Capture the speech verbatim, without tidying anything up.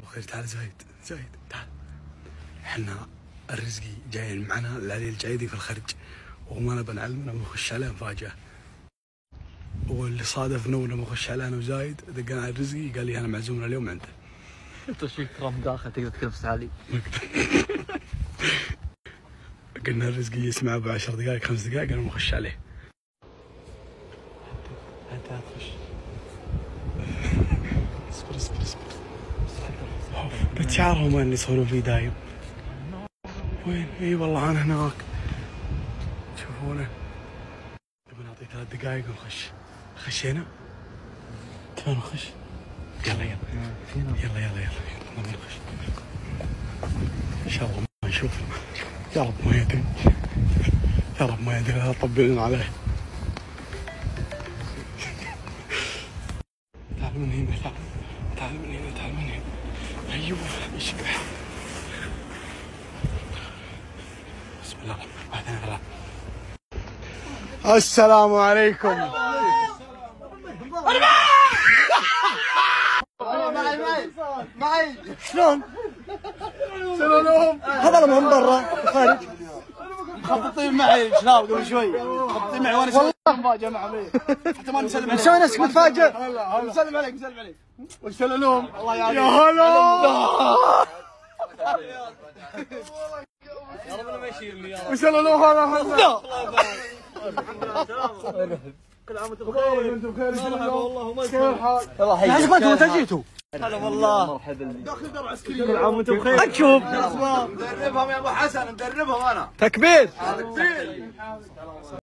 بخير. تعال زايد زايد تعال. احنا الرزقي جايين معنا العلي الجعيدي في الخرج وما نبى نعلمنا بنخش عليه مفاجأة. واللي صادفنا ولما نخش عليه انا وزايد دقنا على الرزقي قال لي انا معزومنا اليوم عنده. انت شي كرام داخل تقدر تنفس علي. قلنا الرزقي يسمع بعشر دقائق خمس دقائق قالوا نخش عليه. انت تخش. اصبر اصبر اصبر. بتشعرهم وين اللي يصورون فيه دايم؟ وين؟ اي والله انا هناك. تشوفونه؟ نبي نعطيه ثلاث دقائق ونخش. خشينا؟ تبغى نخش؟ يلا يلا يلا يلا يلا يلا نخش. ان شاء الله ما نشوف. يا رب ما يدري. يا رب ما يدري لا تطبلون عليه. تعال من هنا تعال تعال من هنا تعال من هنا. ايوه يشبح. بسم الله بعدين غلا. السلام عليكم. معي معي معي شلون؟ شلونهم؟ هذا من برا خارج. مخططين معي شباب قبل شوي مخططين معي وانا والله مفاجأة مع عمي حتى ما نسلم عليك. مسوي نفسك متفاجئ. نسلم عليك نسلم عليك. وش لهم؟ الله يعافيك. يا هلا. وش لهم هذا هلا؟ كل عام وانتم بخير. وانتم بخير. مرحبا والله ما كيف الحال؟ الله يحييك. لازم انتم متى جيتوا؟ هلا والله. مرحبا. داخل دار عسكري. كل عام وانتم بخير. اشوف مدربهم يا ابو حسن مدربهم انا. تكبير. تكبير.